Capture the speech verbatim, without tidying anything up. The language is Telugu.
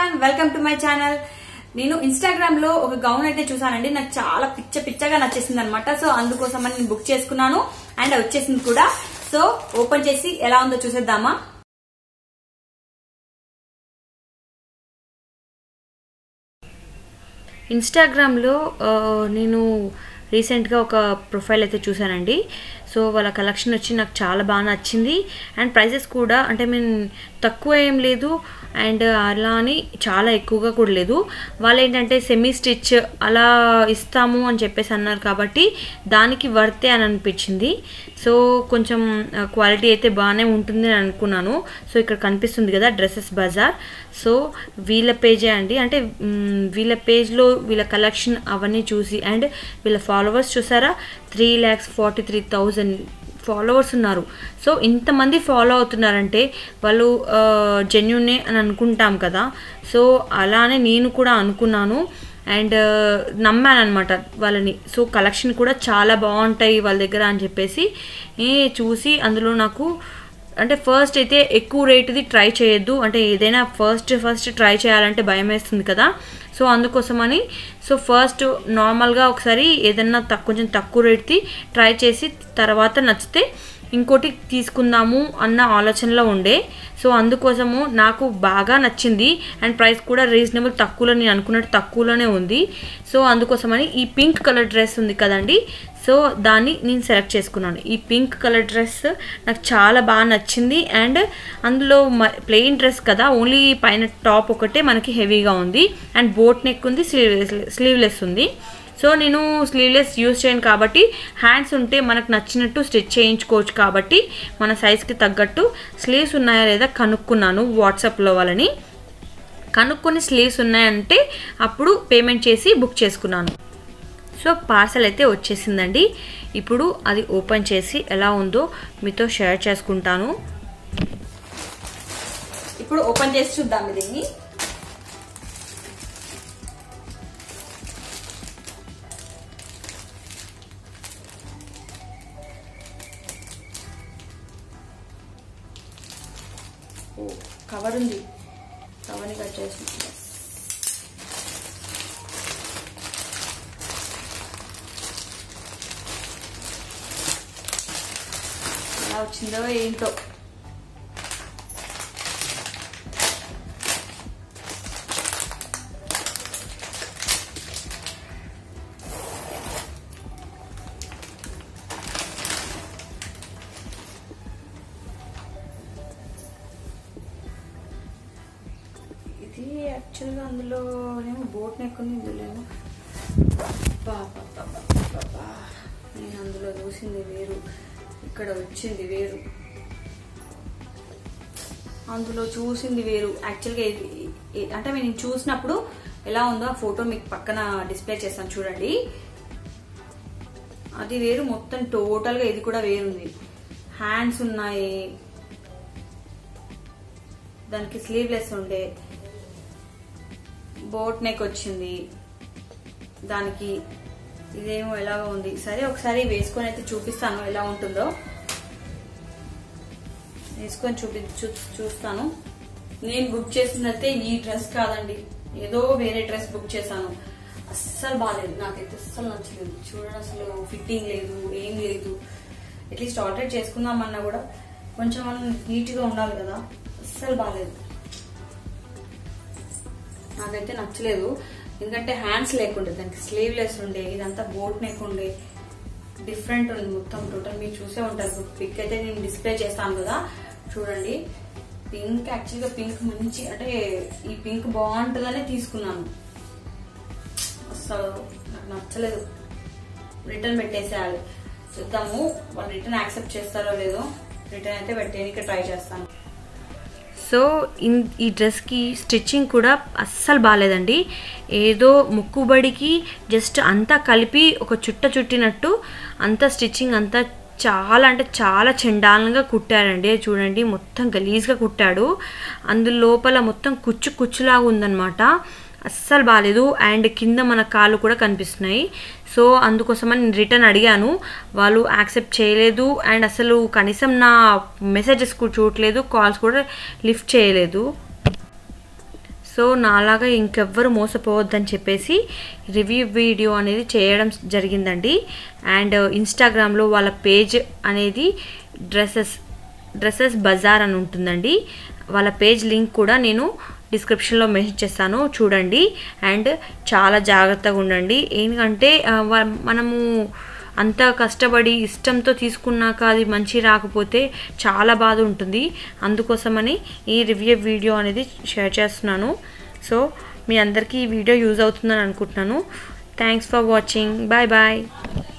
everyone, welcome to my channel. నేను ఇన్‌స్టాగ్రామ్ లో ఒక గౌన్ అయితే చూసానండి. నాకు చాలా పిచ్చ పిచ్చగా నచ్చేసింది అన్నమాట. సో అందుకోసమని నేను బుక్ చేసుకున్నాను అండ్ వచ్చేసింది కూడా. సో ఓపెన్ చేసి ఎలా ఉందో చూసేద్దామా. ఇన్‌స్టాగ్రామ్ లో నేను రీసెంట్ గా ఒక ప్రొఫైల్ అయితే చూసానండి. సో వాళ్ళ కలెక్షన్ వచ్చి నాకు చాలా బాగా నచ్చింది అండ్ ప్రైసెస్ కూడా అంటే మీన్ తక్కువ ఏం లేదు అండ్ అలా అని చాలా ఎక్కువగా కూడా లేదు. వాళ్ళు ఏంటంటే సెమీ స్టిచ్ అలా ఇస్తాము అని చెప్పేసి అన్నారు కాబట్టి దానికి వర్తే అని అనిపించింది. సో కొంచెం క్వాలిటీ అయితే బాగానే ఉంటుంది అని అనుకున్నాను. సో ఇక్కడ కనిపిస్తుంది కదా డ్రెస్సెస్ బజార్. సో వీళ్ళ పేజే అండి, అంటే వీళ్ళ పేజ్లో వీళ్ళ కలెక్షన్ అవన్నీ చూసి అండ్ వీళ్ళ ఫాలోవర్స్ చూసారా, three lakhs forty three thousand followers ఉన్నారు. సో ఇంతమంది ఫాలో అవుతున్నారంటే వాళ్ళు జెన్యూనే అని అనుకుంటాం కదా. సో అలానే నేను కూడా అనుకున్నాను అండ్ నమ్మాను అనమాట వాళ్ళని. సో కలెక్షన్ కూడా చాలా బాగుంటాయి వాళ్ళ దగ్గర అని చెప్పేసి చూసి అందులో నాకు అంటే ఫస్ట్ అయితే ఎక్కువ రేటుది ట్రై చేయొద్దు, అంటే ఏదైనా ఫస్ట్ ఫస్ట్ ట్రై చేయాలంటే భయం వేస్తుంది కదా. సో అందుకోసమని సో ఫస్ట్ నార్మల్గా ఒకసారి ఏదన్నా తక్కువ కొంచెం తక్కువ రేట్ది ట్రై చేసి తర్వాత నచ్చితే ఇంకోటి తీసుకుందాము అన్న ఆలోచనలో ఉండే. సో అందుకోసము నాకు బాగా నచ్చింది అండ్ ప్రైస్ కూడా రీజనబుల్ తక్కువలో, నేను అనుకున్నట్టు తక్కువలోనే ఉంది. సో అందుకోసమని ఈ పింక్ కలర్ డ్రెస్ ఉంది కదండి, సో దాన్ని నేను సెలెక్ట్ చేసుకున్నాను. ఈ పింక్ కలర్ డ్రెస్ నాకు చాలా బాగా నచ్చింది అండ్ అందులో ప్లెయిన్ డ్రెస్ కదా, ఓన్లీ పైన టాప్ ఒకటే మనకి హెవీగా ఉంది అండ్ బోట్ నెక్ ఉంది, స్లీవ్లెస్ స్లీవ్లెస్ ఉంది. సో నేను స్లీవ్లెస్ యూజ్ చేయను కాబట్టి హ్యాండ్స్ ఉంటే మనకు నచ్చినట్టు స్టిచ్ చేయించుకోవచ్చు కాబట్టి మన సైజ్కి తగ్గట్టు స్లీవ్స్ ఉన్నాయా లేదా కనుక్కున్నాను వాట్సాప్లో వాళ్ళని. కనుక్కొని స్లీవ్స్ ఉన్నాయంటే అప్పుడు పేమెంట్ చేసి బుక్ చేసుకున్నాను. సో పార్సల్ అయితే వచ్చేసిందండి. ఇప్పుడు అది ఓపెన్ చేసి ఎలా ఉందో మీతో షేర్ చేసుకుంటాను. ఇప్పుడు ఓపెన్ చేసి చూద్దాం దీన్ని. ఓ కవర్ ఉంది, కవర్ని కట్ చేసి ఎలా వచ్చిందో ఏంటో. ఇది యాక్చువల్గా అందులో ఏమో బోట్ నెక్ ఉంది, ఇందులో బాబా నేను అందులో చూసింది వేరు, ఇక్కడ వచ్చింది వేరు, అందులో చూసింది వేరు. యాక్చువల్గా అంటే నేను చూసినప్పుడు ఎలా ఉందో ఆ ఫోటో మీకు పక్కన డిస్ప్లే చేస్తాను చూడండి. అది వేరు, మొత్తం టోటల్గా ఇది కూడా వేరుంది. హ్యాండ్స్ ఉన్నాయి, దానికి స్లీవ్లెస్ ఉండే, బోట్ నెక్ వచ్చింది దానికి, ఇదేమో ఎలాగో ఉంది. సరే ఒకసారి వేసుకొని అయితే చూపిస్తాను ఎలా ఉంటుందో, వేసుకొని చూపి చూస్తాను. నేను బుక్ చేసిందైతే ఈ డ్రెస్ కాదండి, ఏదో వేరే డ్రెస్ బుక్ చేశాను. అస్సలు బాగాలేదు, నాకైతే అస్సలు నచ్చలేదు. చూడండి అసలు ఫిట్టింగ్ లేదు, ఏం లేదు. అట్లీస్ట్ ఆల్రెడీ చేసుకుందామన్నా కూడా కొంచెం నీట్ గా ఉండాలి కదా, అస్సలు బాగాలేదు, నాకైతే నచ్చలేదు. ఎందుకంటే హ్యాండ్స్ లేకుండే, దానికి స్లీవ్లెస్ ఉండే, ఇదంతా బోట్ నెక్ ఉండే, డిఫరెంట్ ఉంది మొత్తం టోటల్. మీరు చూసే ఉంటారు, పిక్ అయితే నేను డిస్ప్లే చేస్తాను కదా చూడండి. పింక్ యాక్చువల్గా పింక్ మంచి, అంటే ఈ పింక్ బాగుంటుందనే తీసుకున్నాను. అసలు నాకు నచ్చలేదు, రిటర్న్ పెట్టేసేయాలి. చూద్దాము వాళ్ళు రిటర్న్ యాక్సెప్ట్ చేస్తారో లేదో. రిటర్న్ అయితే పెట్టేయడానికి ట్రై చేస్తాను. సో ఇన్ ఈ డ్రెస్కి స్టిచ్చింగ్ కూడా అస్సలు బాగాలేదండి. ఏదో ముక్కుబడికి జస్ట్ అంతా కలిపి ఒక చుట్ట చుట్టినట్టు అంతా స్టిచ్చింగ్ అంతా చాలా అంటే చాలా చండాలంగా కుట్టారండి. చూడండి మొత్తం గలీజ్గా కుట్టాడు, అందులో లోపల మొత్తం కుచ్చు కుచ్చులాగా ఉందన్నమాట. అస్సలు బాగాలేదు అండ్ కింద మన కాళ్ళు కూడా కనిపిస్తున్నాయి. సో అందుకోసమని నేను రిటర్న్ అడిగాను, వాళ్ళు యాక్సెప్ట్ చేయలేదు అండ్ అసలు కనీసం నా మెసేజెస్ కూడా చూడలేదు, కాల్స్ కూడా లిఫ్ట్ చేయలేదు. సో నాలాగా ఇంకెవ్వరు మోసపోవద్దని చెప్పేసి రివ్యూ వీడియో అనేది చేయడం జరిగిందండి. అండ్ ఇన్స్టాగ్రామ్లో వాళ్ళ పేజ్ అనేది డ్రెస్సెస్ డ్రెస్సెస్ బజార్ అని ఉంటుందండి. వాళ్ళ పేజ్ లింక్ కూడా నేను డిస్క్రిప్షన్లో మెసేజ్ చేస్తాను, చూడండి. అండ్ చాలా జాగ్రత్తగా ఉండండి, ఎందుకంటే మనము అంత కష్టపడి ఇష్టంతో తీసుకున్నాక అది మంచి రాకపోతే చాలా బాధ ఉంటుంది. అందుకోసమని ఈ రివ్యూ వీడియో అనేది షేర్ చేస్తున్నాను. సో మీ అందరికీ ఈ వీడియో యూజ్ అవుతుందని అనుకుంటున్నాను. Thanks for watching. Bye bye.